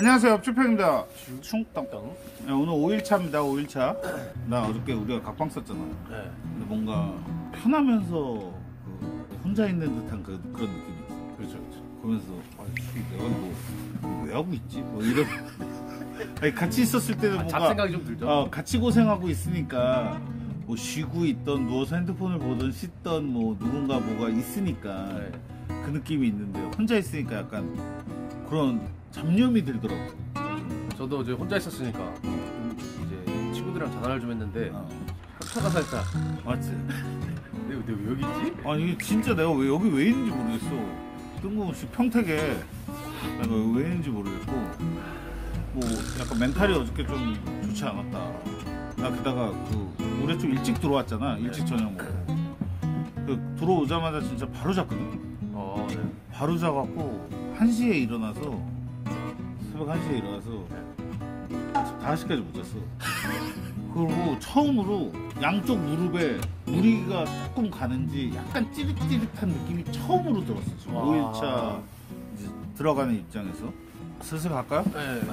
안녕하세요, 옆집형입니다. 충땅땅. 네, 오늘 5일차입니다. 5일차. 나 어저께 우리가 각방 썼잖아. 네. 근데 뭔가 편하면서 그 혼자 있는 듯한 그런 느낌이 있어. 그렇죠. 그러면서 내가 이거 왜 하고 있지? 뭐 이런. 아니, 같이 있었을 때는 뭔가 잡생각이 좀 들죠. 같이 고생하고 있으니까 뭐 쉬고 있던 누워서 핸드폰을 보던 씻던 뭐 누군가 뭐가 있으니까 네. 그 느낌이 있는데 혼자 있으니까 약간 그런 잡념이 들더라고. 저도 이제 혼자 있었으니까 이제 친구들이랑 전화를 좀 했는데 깜짝아 살짝. 맞지? 내가 왜 여기 있지? 아니 이게 진짜 내가 왜 여기 왜 있는지 모르겠어. 뜬금없이 평택에 내가 왜 있는지 모르겠고 뭐 약간 멘탈이 어저께 좀 좋지 않았다. 나 게다가 그 올해 좀 일찍 들어왔잖아. 일찍 저녁 먹고 그 들어오자마자 진짜 바로 잤거든. 네. 바로 자갖고 1시에 일어나서 새벽 1시에 일어나서 아침 5시까지 못 잤어. 그리고 처음으로 양쪽 무릎에 무리가 조금 가는지 약간 찌릿찌릿한 느낌이 처음으로 들었어. 지금 5일차 이제 들어가는 입장에서 슬슬 갈까요? 네.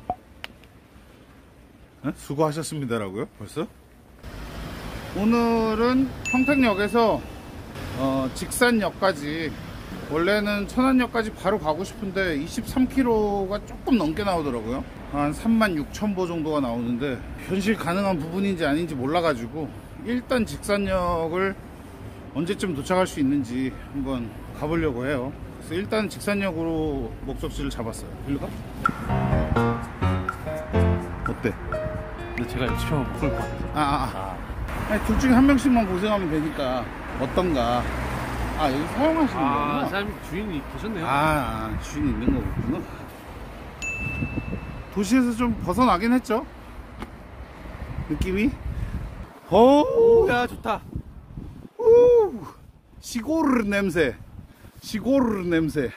네? 수고하셨습니다라고요? 벌써? 오늘은 평택역에서 직산역까지 원래는 천안역까지 바로 가고 싶은데 23km가 조금 넘게 나오더라고요. 한 36,000보 정도가 나오는데 현실 가능한 부분인지 아닌지 몰라가지고 일단 직산역을 언제쯤 도착할 수 있는지 한번 가보려고 해요. 그래서 일단 직산역으로 목적지를 잡았어요. 일로 가? 어때? 근데 제가 옆집형을 못 볼 것 같아서. 아니, 둘 중에 한 명씩만 고생하면 되니까 어떤가. 여기 사용하시는 거구나. 사장님 주인이 계셨네요. 주인이 있는 거구나. 도시에서 좀 벗어나긴 했죠. 느낌이. 야 좋다. 시골 냄새. 시골 냄새.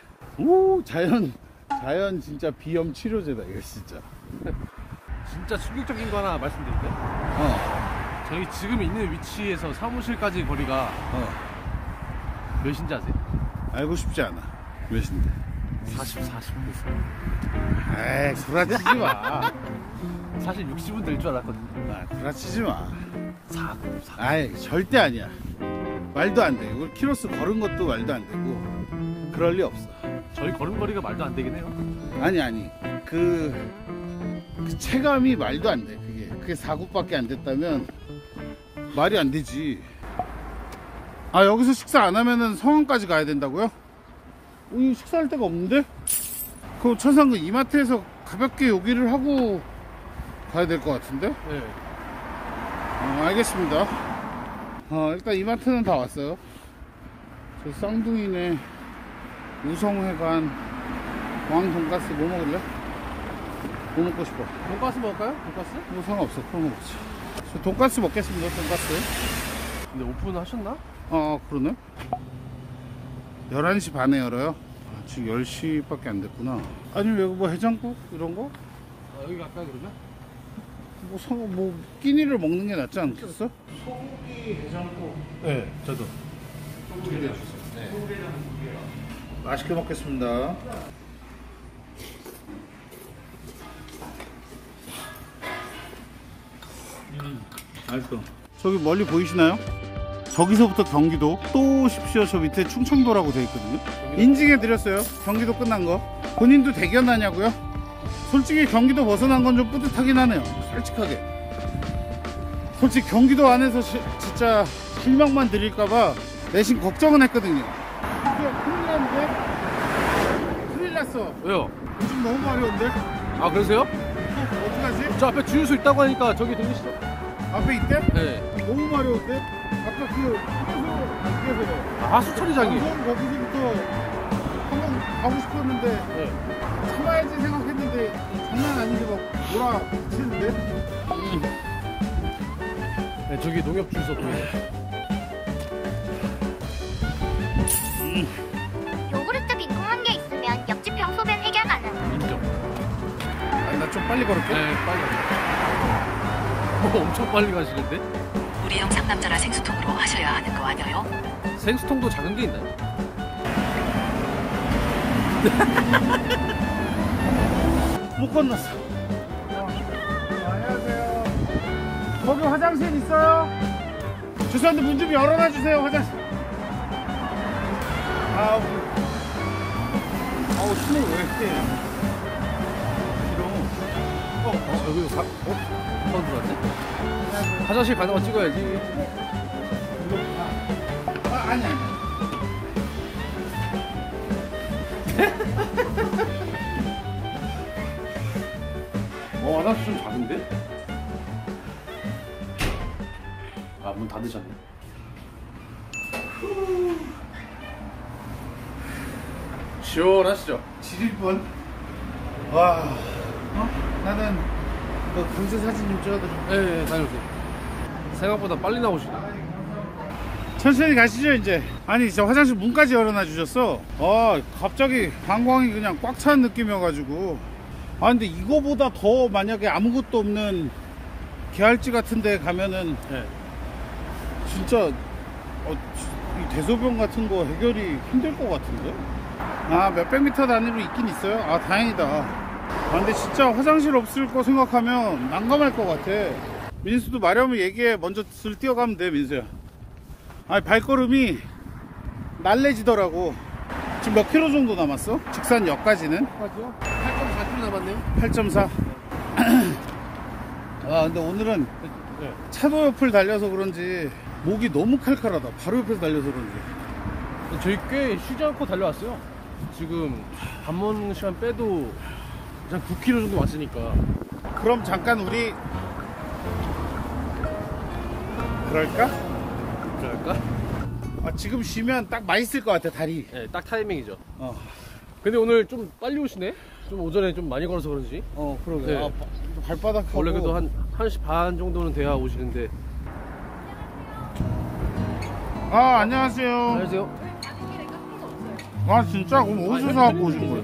자연 진짜 비염 치료제다 이거 진짜. 진짜 충격적인 거 하나 말씀드릴까요? 저희 지금 있는 위치에서 사무실까지 거리가 몇인지 아세요? 알고 싶지 않아. 몇인데? 40분. 에이, 구라치지 마. 사실 60분 될 줄 알았거든요. 구라치지 마. 4. 절대 아니야. 말도 안 돼. 우리 키로수 걸은 것도 말도 안 되고 그럴 리 없어. 저희 걸음걸이가 말도 안 되긴 해요. 아니 그 체감이 말도 안 돼. 그게 4구밖에 안 됐다면 말이 안 되지. 여기서 식사 안 하면은 성안까지 가야 된다고요? 여기 식사할 데가 없는데? 그럼 천상구 이마트에서 가볍게 요기를 하고 가야 될 것 같은데? 네. 알겠습니다. 일단 이마트는 다 왔어요. 저 쌍둥이네 우성회관 왕돈가스 뭐 먹을래? 뭐 먹고 싶어? 돈가스 먹을까요? 돈가스? 뭐 상관없어. 그럼 먹지. 저 돈가스 먹겠습니다. 돈가스. 근데 오픈 하셨나? 그러네. 11시 반에 열어요. 지금 10시밖에 안 됐구나. 아니면 여기 뭐 해장국 이런 거? 여기 갈까요 그러면? 뭐 끼니를 먹는 게 낫지 않겠어? 소고기 해장국. 네, 저도. 소고기 해장국. 네. 맛있게 먹겠습니다. 맛있어. 저기 멀리 보이시나요? 저기서부터 경기도 또 오십시오. 저 밑에 충청도라고 되어 있거든요. 인증해 드렸어요. 경기도 끝난 거. 본인도 대견하냐고요? 솔직히 경기도 벗어난 건 좀 뿌듯하긴 하네요. 솔직하게. 솔직히 경기도 안에서 진짜 실망만 드릴까봐 내심 걱정은 했거든요. 큰일 났는데? 큰일 났어. 왜요? 요즘 너무 어려운데? 그러세요? 어떡하지? 저 앞에 주유소 있다고 하니까 저기 들리시죠? 앞에 있대? 네. 너무 마려운데? 아까 그 휴게소 하수처리장이. 거기서부터 한번 가고 싶었는데 네. 참아야지 생각했는데 장난 아니게 막 몰아치는데? 네, 저기 농협 주유소 보이네요. 요구르트 빈통 한 개 있으면 옆집형 소변 해결 가능. 인정. 나 좀 빨리 걸을게. 네, 빨리. 엄청 빨리 가시는데? 우리형 상남자라 생수통으로 하셔야 하는 거 아니에요? 생수통도 작은 게 있나요? 못 건넜어. 안녕하세요. 거기 화장실 있어요? 죄송한데 문 좀 열어놔 주세요. 화장실. 아우 신호 왜 이렇게 싫어? 여기 처음 들어왔네? 화장실 가는 거 찍어야지. 아니. 화장실 좀 작은데? 아, 문 닫으셨네. 시원하시죠? 지릴 뻔. 와. 나는 그 강세 사진 좀 찍어드려. 네, 다녀오세요. 생각보다 빨리 나오시네. 천천히 가시죠 이제. 아니 저 화장실 문까지 열어놔 주셨어. 갑자기 방광이 그냥 꽉 찬 느낌이어가지고. 근데 이거보다 더 만약에 아무것도 없는 계알지 같은 데 가면은 네. 진짜 이 대소변 같은 거 해결이 힘들 것 같은데. 몇백 미터 단위로 있긴 있어요. 다행이다. 근데 진짜 화장실 없을 거 생각하면 난감할 것 같아. 민수도 마려우면 얘기해. 먼저 술 뛰어가면 돼 민수야. 발걸음이 날래지더라고. 지금 몇 킬로 정도 남았어? 직산역까지는? 맞죠? 8.4km 남았네요. 8.4. 근데 오늘은 네. 차도 옆을 달려서 그런지 목이 너무 칼칼하다. 바로 옆에서 달려서 그런지. 저희 꽤 쉬지 않고 달려왔어요. 지금 밥 먹는 시간 빼도 한 9km 정도 왔으니까. 그럼 잠깐 우리 그럴까? 그럴까? 지금 쉬면 딱 맛있을 것 같아 다리. 네, 딱 타이밍이죠. 어. 근데 오늘 좀 빨리 오시네? 좀 오전에 좀 많이 걸어서 그런지. 그러게. 네. 발바닥하고. 원래 그래도 한 1시 반 정도는 돼야 오시는데. 안녕하세요. 안녕하세요. 진짜? 그럼 어디서 사갖고 오신 거예요?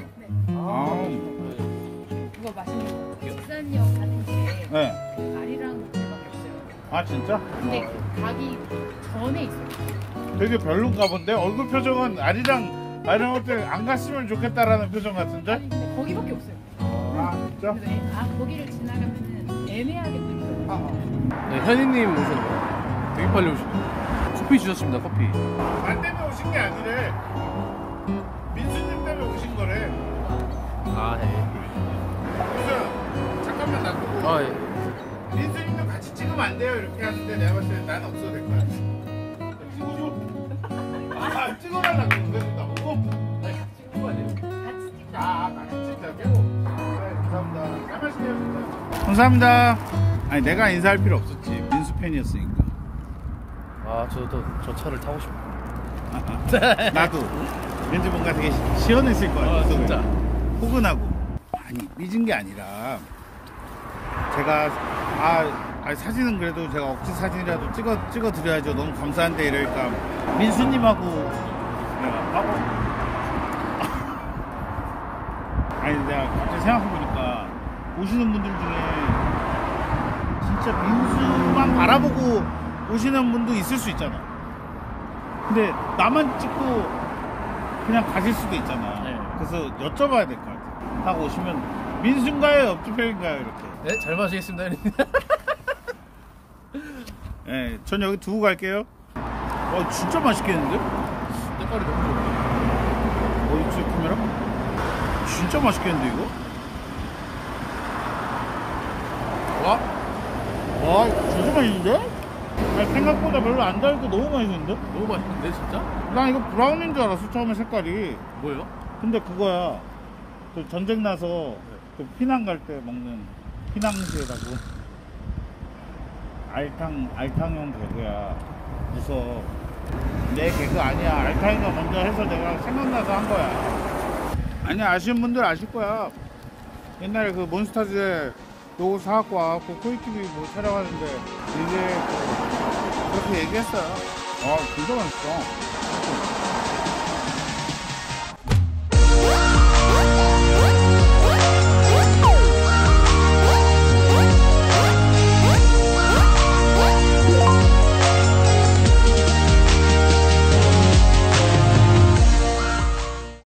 이거 맛있는 거. 직산역 가는 길에 네. 아리랑 호텔밖에 없어요. 진짜? 근데 가기 전에 있어요. 되게 별론가 본데? 얼굴 표정은 아리랑 호텔 안 갔으면 좋겠다라는 표정 같은데? 아니 근데 거기밖에 없어요. 진짜? 그래서 거기를 지나가면은 애매하게 또 있어요. 네, 현희님 오셨네요. 되게 빨리 오시네. 커피 주셨습니다, 커피. 안 때문에 오신 게 아니래. 민수님 때문에 오신 거래. 네. 민수야, 잠깐만 놔두고. 예. 민수님도 같이 찍으면 안 돼요. 이렇게 하는데 내가 봤을 때 난 없어도 될 거야. 찍어줘. 찍어달라고. 그래도 나보고. 찍은 거 아니에요? 같이 찍자. 같이 찍자고? 감사합니다. 잘 마실게요, 진짜. 감사합니다. 내가 인사할 필요 없었지. 민수 팬이었으니까. 저 차를 타고 싶어요. 나도. 왠지 뭔가 되게 시원했을 거야. 진짜. 포근하고. 삐진 게 아니라 제가 사진은 그래도 제가 억지 사진이라도 찍어 드려야죠. 너무 감사한데 이러니까 민수님하고 내가 내가 갑자기 생각해보니까 오시는 분들 중에 진짜 민수만 바라보고 오시는 분도 있을 수 있잖아. 근데 나만 찍고 그냥 가실 수도 있잖아. 네. 그래서 여쭤봐야 될 것 같아. 딱 오시면 민수인가요? 옆집형인가요? 이렇게. 네, 잘 마시겠습니다, 형님. 네, 전 여기 두고 갈게요. 진짜 맛있겠는데? 색깔이 너무 좋은데? 어디 카메라? 진짜 맛있겠는데 이거? 와, 진짜 맛있는데? 생각보다 별로 안 달고 너무 맛있는데? 너무 맛있는데, 진짜? 난 이거 브라운인 줄 알았어 처음에 색깔이. 뭐예요? 근데 그거야. 그 전쟁 나서 그 피난 갈 때 먹는 피낭시에다고 알탕용 개그야. 무서워. 내 개그 아니야. 알탕이가 먼저 해서 내가 생각나서 한 거야. 아니 아시는 분들 아실 거야. 옛날에 그 몬스타즈에 요거 사갖고 와갖고 코이티비 뭐 촬영하는데 이제 그렇게 얘기했어요. 진짜 맛있어.